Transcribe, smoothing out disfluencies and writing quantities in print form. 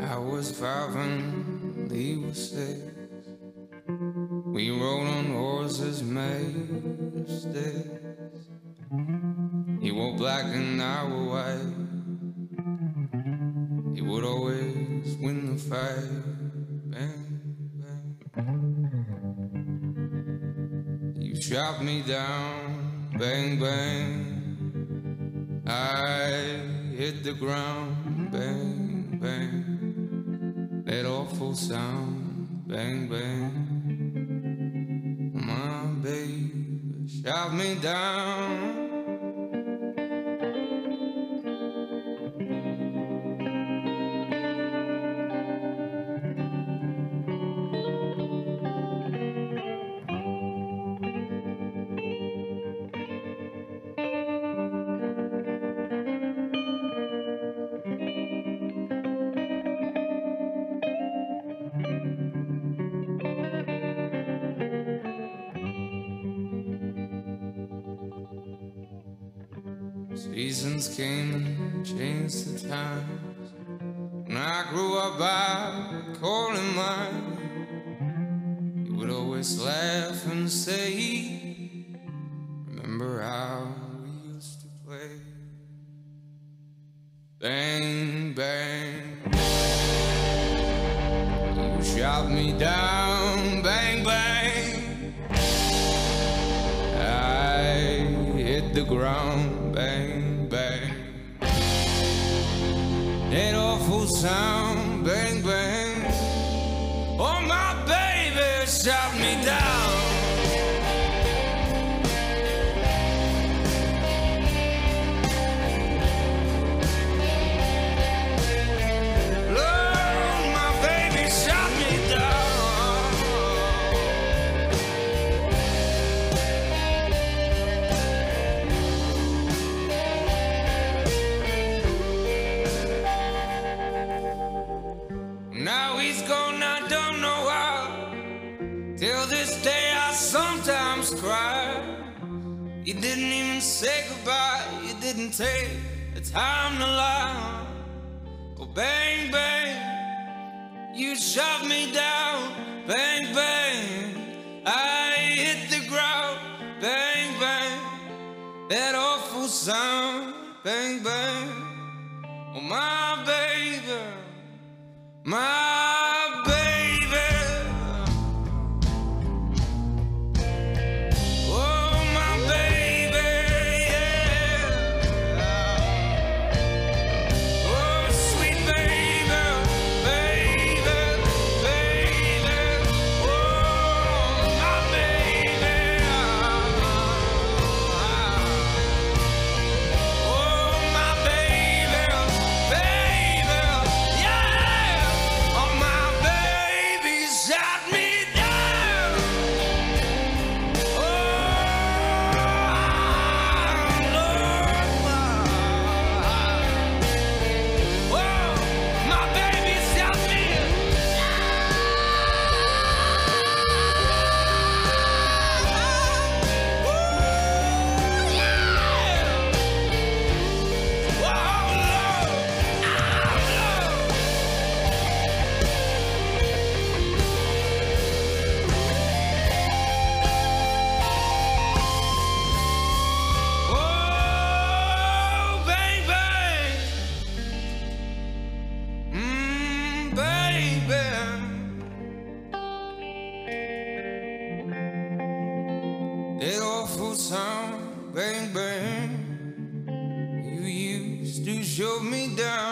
I was 5 and he was 6. We rode on horses made of sticks. He wore black and I wore white. He would always win the fight. Bang, bang. You shot me down. Bang, bang. I hit the ground. Bang, bang. That awful sound. Bang, bang. My baby shot me down. Seasons came and changed the times. When I grew up, I called him mine. He would always laugh and say, remember how we used to play? Bang, bang. You shot me down. Bang, bang. I hit the ground. Bang, bang. That awful sound. Bang, bang. Oh, my baby shot me down. Lord, my baby shot me down. Now he's gone, I don't know how. Till this day I sometimes cry. You didn't even say goodbye. You didn't take the time to lie. Oh, bang, bang. You shot me down. Bang, bang. I hit the ground. Bang, bang. That awful sound. Bang, bang. Oh, my baby. My baby, oh my baby, yeah. Oh sweet baby, baby, baby, oh my baby, oh my baby, baby, yeah. Oh my baby shot me down. Oh Lord, oh my baby shot me that awful sound, bang, bang. You used to show me down.